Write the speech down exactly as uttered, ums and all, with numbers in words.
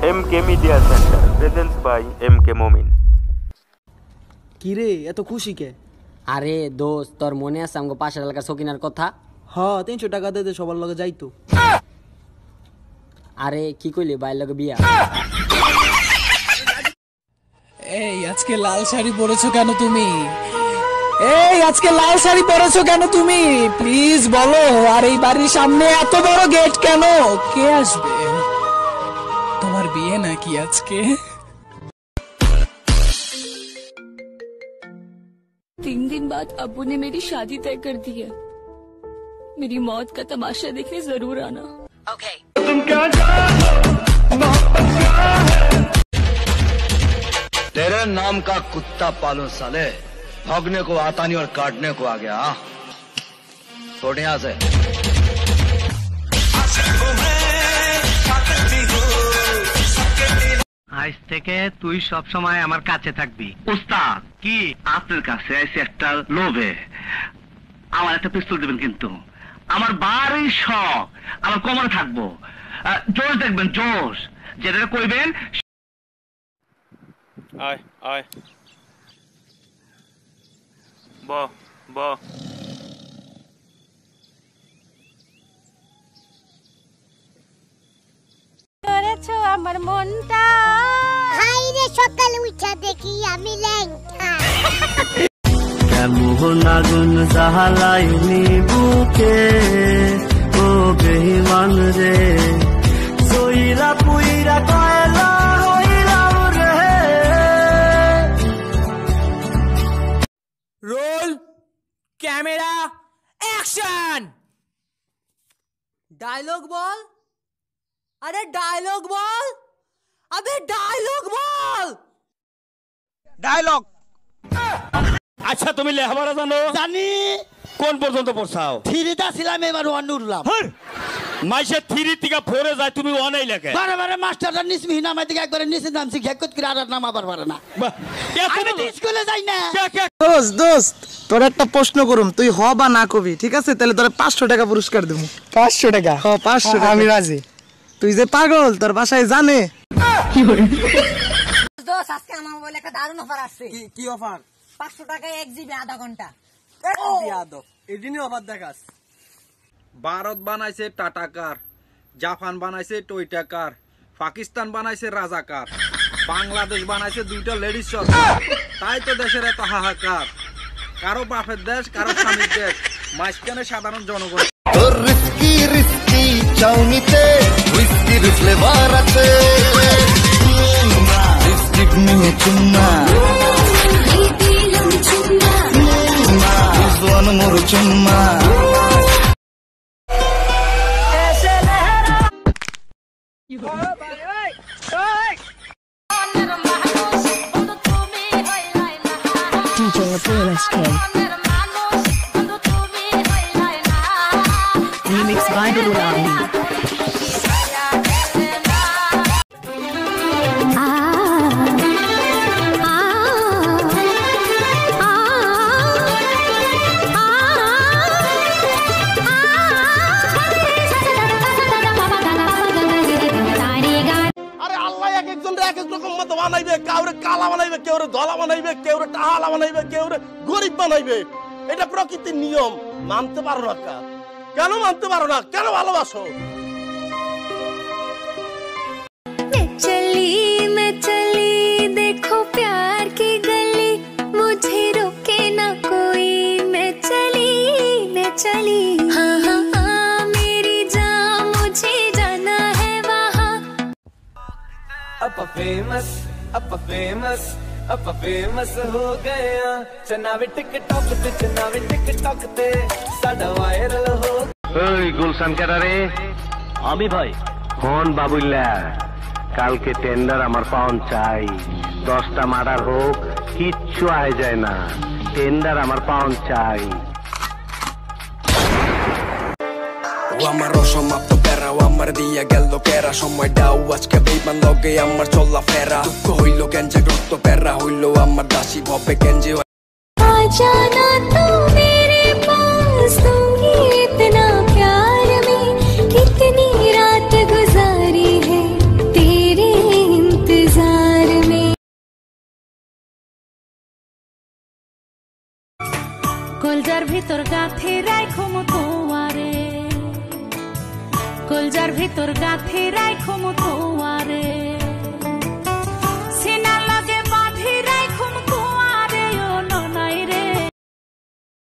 M K media centre presents by M K Momin. কি রে এত খুশি কে? আরে দোস্ত, তোর মনে আছে আমগো পাশের এলাকার সকিনার কথা? হ্যাঁ, তিনশো টাকা দে সবার লগে যাইতো। আরে কি কইলি, বাইর লগে বিয়া? এই আজকে লাল শাড়ি পরেছো কেন তুমি? এই আজকে লাল শাড়ি পরেছো কেন তুমি? প্লিজ বলো। আর এই বাড়ির সামনে এত বড় গেট কেন? কে আসবে? তোমার বিয়ে নাকি আজকে? तीन दिन बाद अब्बू ने मेरी शादी तय कर दी है। मेरी मौत का तमाशा देखने जरूर आना। Okay. तुम क्या जानो मोहब्बत क्या है? तेरे नाम का कुत्ता पालो साले, भौंकने को आता नहीं और काटने को आ गया। छोड़ यहाँ से। আজ থেকে তুই সব সময় আমার কাছে থাকবি। উস্তাদ কি আপনার কাছে এসে একটা লোভে আমার একটা পিস্তল দিবেন, কিন্তু আমার বাড়ি শখ আমার কোমরে থাকবো। জোশ দেখবেন, জোশ যেটা কইবেন। আয় আয় ব ব করেছো আমার মনটা, হাই রে সকাল উঠা দেখি আমি ল্যাংটা। কেমন আগুন জাহালাইনি বুকে, ও বেঈমান রে, সইরা পুইরা কয়লা হইলাম রে। Roll camera action. ডায়লগ বল। আরে ডায়লগ বল, আবে ডায়লগ বল। ডায়লগ। আচ্ছা তুমি লেখাপড়া জানো? জানি। কোন পর্যন্ত পড়ছাও? থ্রিটা ছিলাম, এবার ওয়ান উঠলাম। মাইসে থ্রি থেকে ফোরে যায়, তুমি ওয়ানেই লেখে। বারে বারে মাস্টারটা নিসমিহি নামাই থেকে একবারে নিচে নামছি, ঘেকত করে আর নাম আবার পারে না। আমি তো স্কুলে যাই না। দোস্ত দোস্ত তোর একটা প্রশ্ন করুম, তুই হ বা না কবি, ঠিক আছে? তাহলে তোর পাঁচশো টাকা পুরস্কার দেবো। পাঁচশো টাকা? হ পাঁচশো টাকা। আমি রাজি। তুই যে পাগল, তোর বাসায় জানে। দোস্ত আজকে আমার মোবাইলে একটা দারুণ অফার আসছে। কি অফার? পাঁচশো টাকায় এক জিবি আধা ঘন্টা। এদিনই অফার দেখাস। ভারত বানাইছে টাটা কার, জাপান বানাইছে টয়টা কার, পাকিস্তান বানাইছে রাজাকার, বাংলাদেশ বানাইছে দুইটা লেডিস সরকার। তাই তো দেশের এত হাহাকার। কারো বাপের দেশ, কারো স্বামীর দেশ, মাঝখানে সাধারণ জনগণ। রিস্কি রিস্কি চাউনিতে হুইস্কির ফ্লেভার আছে, লিপস্টিক নিয়ে চুম্মা, মোর চুম্মা। D J Abdul S K. Remix by Durrani. কাউরে কালা বানাইবে, কেউ ধলা বানাইবে, কেউ টাহালা বানাইবে, কেউ গরিব বানাইবে। এটা প্রকৃতির নিয়ম। মানতে পারো না? কেন মানতে পারো না? কেন ভালোবাসো? चली मैं चली देखो प्यार की गली, मुझे रोके ना कोई। मैं चली मैं चली, हाँ हाँ हाँ मेरी जान, मुझे जाना है वहाँ। अब फेमस अब फेमस अब फेमस हो गया, चनावे टिकटॉक ते चनावे टिकटॉक ते साडा वायरल हो। ওই গুলশান কেডারে? আমি ভাই। কোন বাবুল্লা? কালকে টেন্ডার আমার পাউন চাই। দশটা মার্ডার হোক, কিচ্ছু আয় যায় না, টেন্ডার আমার পাউন চাই। ও আমার অসমাপ্ত প্যারা, ও আমার দিয়া গেল কেরা। সময়টাও আজকে বেইমান লগে আমার চলা ফেরা। দুঃখ হইল গেঞ্জে রক্ত প্যারা হইল আমার দাসী ভবে গেঞ্জে। जाना तू मेरे पास, दूंगी इतना प्यार में, कितनी रात गुजारी है तेरे কলজার ভিতর গাথে রাখো তোমারে কলজার ভিতর গাথে রাখো তোমারে